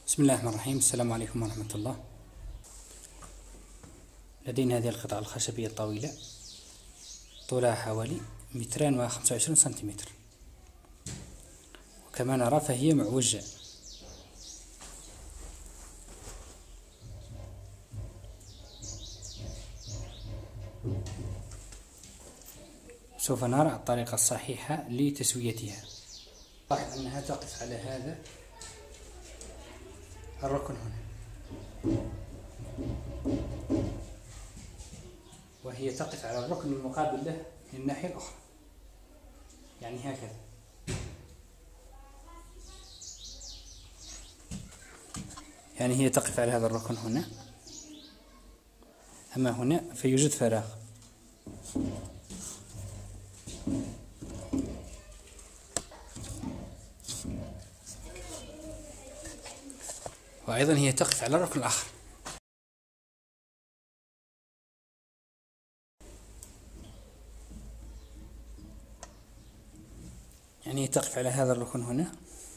بسم الله الرحمن الرحيم. السلام عليكم ورحمة الله. لدينا هذه القطعة الخشبية الطويلة، طولها حوالي 225 سنتيمتر، وكما نرى فهي معوجة. سوف نرى الطريقة الصحيحة لتسويتها. لاحظ أنها تقف على هذا الركن هنا، وهي تقف على الركن المقابل له من الناحية الأخرى، يعني هكذا. يعني هي تقف على هذا الركن هنا، أما هنا فيوجد فراغ. وأيضا هي تقف على الركن الآخر. يعني هي تقف على هذا الركن هنا،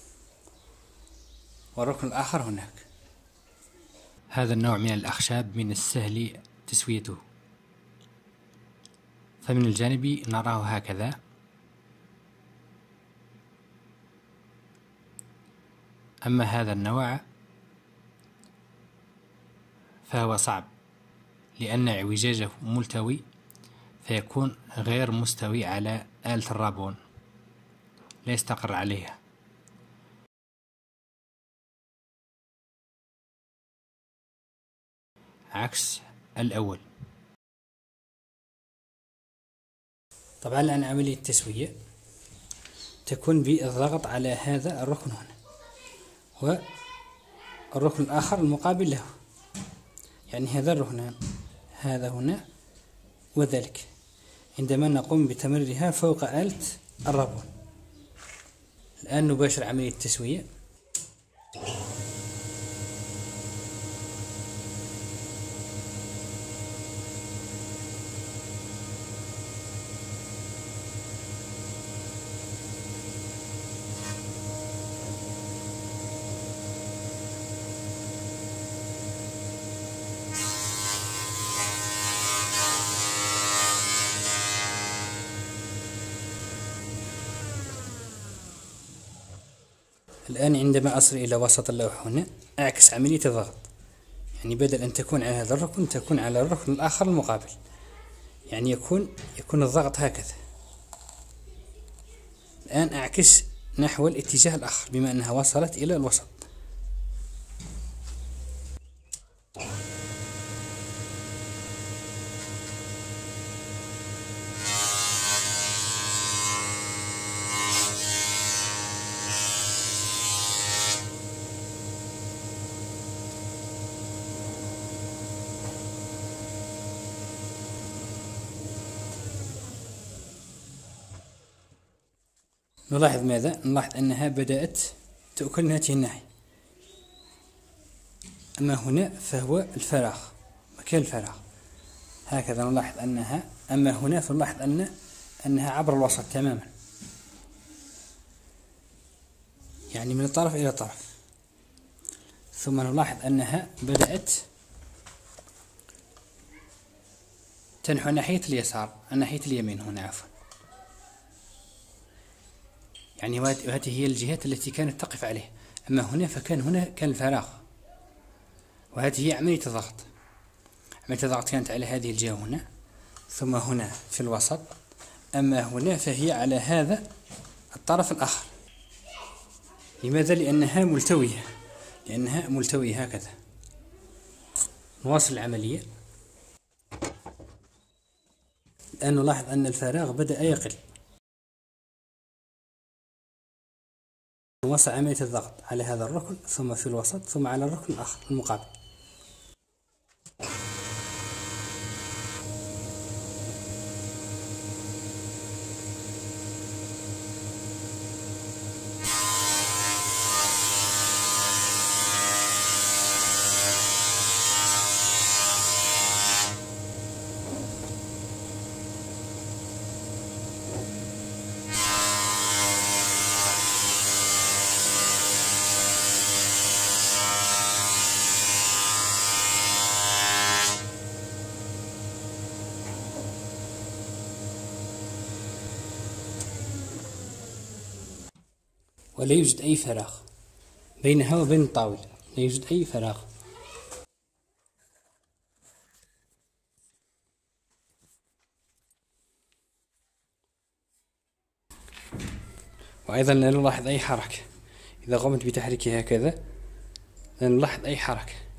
والركن الآخر هناك. هذا النوع من الأخشاب من السهل تسويته، فمن الجانب نراه هكذا، أما هذا النوع فهو صعب، لأن اعوجاجه ملتوي، فيكون غير مستوي على آلة الرابون، لا يستقر عليها. عكس الأول. طبعا الآن عملية التسوية تكون بالضغط على هذا الركن هنا، والركن الآخر المقابل له، يعني هذا الركن هذا هنا وذلك، عندما نقوم بتمريرها فوق آلة الرابون. الآن نباشر عملية التسوية. الآن عندما أصل إلى وسط اللوح هنا أعكس عملية الضغط، يعني بدل أن تكون على هذا الركن تكون على الركن الآخر المقابل، يعني يكون الضغط هكذا. الآن أعكس نحو الاتجاه الآخر بما أنها وصلت إلى الوسط. نلاحظ ماذا؟ نلاحظ أنها بدأت تؤكل من هذه الناحية، أما هنا فهو الفراغ، مكان الفراغ هكذا. نلاحظ أنها، أما هنا فنلاحظ أنها عبر الوسط تماما، يعني من الطرف إلى طرف. ثم نلاحظ أنها بدأت تنحو ناحية اليسار، ناحية اليمين هنا عفوا، يعني وهذه هي الجهات التي كانت تقف عليها. أما هنا فكان هنا كان الفراغ، وهذه هي عملية الضغط. عملية الضغط كانت على هذه الجهة هنا، ثم هنا في الوسط، أما هنا فهي على هذا الطرف الآخر. لماذا؟ لأنها ملتوية هكذا. نواصل العملية. الآن نلاحظ أن الفراغ بدأ يقل. نواصل عملية الضغط على هذا الركن، ثم في الوسط، ثم على الركن الآخر المقابل. ولا يوجد أي فراغ بينها وبين الطاولة، لا يوجد أي فراغ. وأيضا لا نلاحظ أي حركة إذا قمت بتحريكها هكذا، لا نلاحظ أي حركة.